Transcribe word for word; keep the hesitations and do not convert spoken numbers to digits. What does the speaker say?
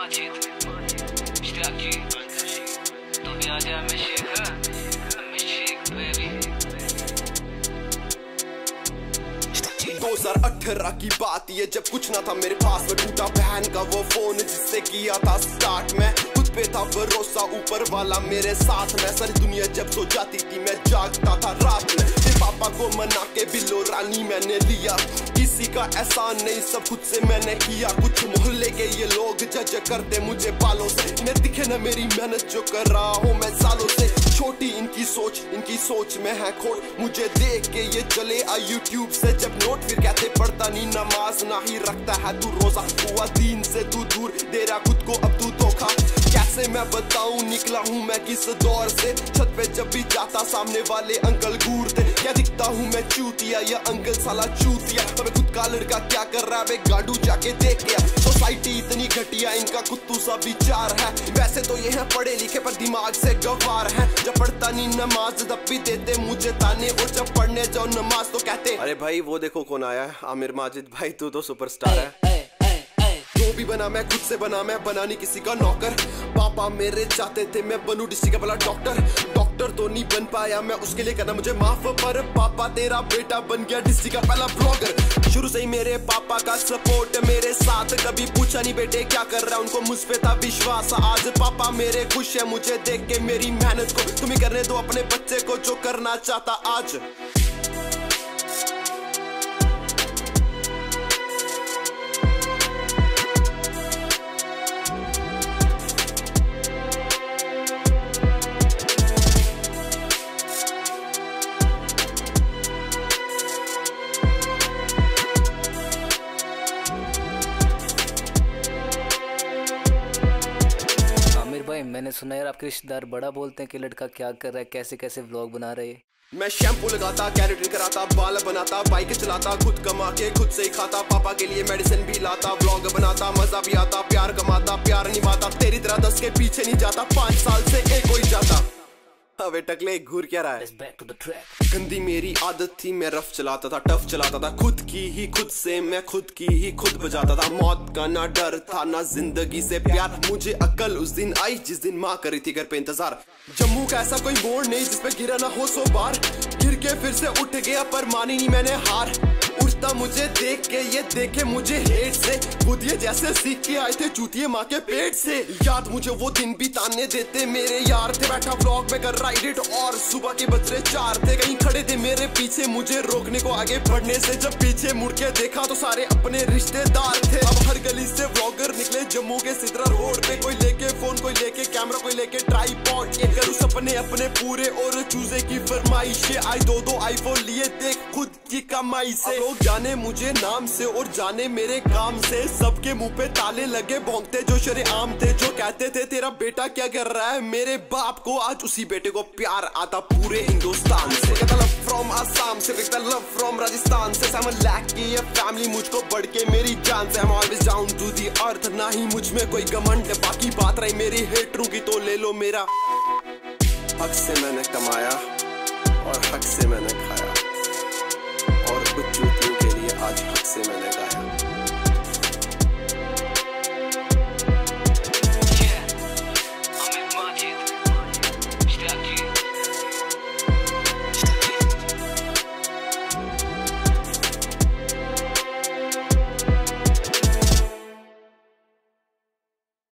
माजिद इश्तियाक जी तू भी आ जा। मैं शेख मैं शेख बेबी। दो हज़ार अठारह की बात ये जब कुछ ना था मेरे पास, में टूटा बहन का वो फोन जिससे किया था स्टार्ट। में खुद पे था भरोसा ऊपर वाला मेरे साथ में। सारी दुनिया जब सो जाती थी मैं जागता था रात में। पापा को मना के बिल्लो रानी मैंने लिया, किसी का एहसान नहीं सब खुद से मैंने किया। कुछ मोहल्ले के ये लोग जज करते मुझे बालों से, इन्हें दिखे न मेरी मेहनत जो कर रहा हूँ मैं सालों से। छोटी इनकी सोच इनकी सोच में है खोट, मुझे देख के ये चले आ यूट्यूब से जब नोट। फिर कहते पढ़ता नहीं नमाज ना ही रखता है तू रोजा, हुआ दीन से तू दूर दे रहा खुद को अब तू धोखा। कैसे मैं बताऊं निकला हूँ मैं किस दौर से, छत पे जब भी जाता सामने वाले अंकल घूरते। क्या दिखता हूँ मैं चूतिया या अंकल साला चूतिया, अबे खुद का लड़का क्या कर रहा है गाड़ू जाके देख गया। सोसाइटी इतनी घटिया इनका कुत्तू सा विचार है, वैसे तो ये है पढ़े लिखे पर दिमाग से गवार है। जब पढ़ता नहीं नमाज तब भी देते मुझे ताने, और जब पढ़ने जाओ नमाज तो कहते अरे भाई वो देखो कौन आया है, आमिर माजिद भाई तू तो सुपरस्टार है। जो भी बना मैं खुद से बना, मैं बना नहीं किसी का नौकर। पापा मेरे चाहते थे मैं बनूं डिस्ट्रिक्ट का बड़ा डॉक्टर, डॉक्टर तो नहीं बन पाया मैं उसके लिए करना मुझे माफ। पर पापा तेरा बेटा बन गया डिस्ट्रिक्ट का पहला ब्लॉगर। शुरू से ही मेरे पापा का सपोर्ट मेरे साथ, कभी पूछा नहीं बेटे क्या कर रहा है, उनको मुझ पे था विश्वास। आज पापा मेरे खुश है मुझे देख के मेरी मेहनत को, तुम ही करने दो अपने बच्चे को जो करना चाहता आज। भाई मैंने सुना यार आपके रिश्तेदार बड़ा बोलते हैं कि लड़का क्या कर रहा है, कैसे कैसे व्लॉग बना रहे हैं। मैं शैम्पू लगाता कैरेटिन कराता बाल बनाता बाइक चलाता खुद कमा के खुद से ही खाता, पापा के लिए मेडिसिन भी लाता, व्लॉग बनाता मजा भी आता, प्यार कमाता प्यार निभाता। तेरी तरह दस के पीछे नहीं जाता, पाँच साल से एक कोई जाता। अबे टकले घूर क्या रहा है। गंदी मेरी आदत थी मैं रफ चलाता था टफ चलाता था, खुद की ही खुद से मैं खुद की ही खुद बजाता था। मौत का ना डर था ना जिंदगी से प्यार, मुझे अकल उस दिन आई जिस दिन माँ करी थी घर पे इंतजार। जम्मू का ऐसा कोई मोड़ नहीं जिसपे गिरा ना हो सो बार, गिर के फिर से उठ गया पर मानी नहीं मैंने हार। उठता मुझे देख के ये देखे मुझे हेट से, खुद ये जैसे सीख के आए थे चूतिए माँ के पेट से। याद मुझे वो दिन बिताने देते मेरे यार थे, बैठा व्लॉग में कर रहा एडिट और सुबह के बज रहे चार थे। कहीं खड़े थे मेरे पीछे मुझे रोकने को आगे बढ़ने से, जब पीछे मुड़ के देखा तो सारे अपने रिश्तेदार थे। अब हर गली से व्लॉगर निकले जम्मू के सिद्रा रोड पे, कोई लेके फोन कोई लेके कैमरा कोई लेके ट्राइपॉड। ये करूँ सपने अपने पूरे और चूजे की फरमाइशें, आई दो दो आईफोन लिए देख खुद की कमाई से। लोग जाने मुझे नाम से और जाने मेरे काम से, सबके मुंह पे ताले लगे भौंकते जो शरेआम थे। जो कहते थे तेरा बेटा क्या कर रहा है मेरे बाप को, आज उसी बेटे को प्यार आता पूरे हिंदुस्तान से। कहता लव फ्रॉम आसाम से, कहता लव फ्रॉम राजस्थान से। I'm a lucky ये फैमिली मुझको बढ़ के मेरी जान से। I'm always down to the earth, ना ही मुझ में कोई घमंड। बाकी बात रही मेरी हेटरों की तो ले लो मेरा, हक से मैंने कमाया और हक से मैंने खाया, और कुछ चूतियों के लिए आज हक से मैंने गाया।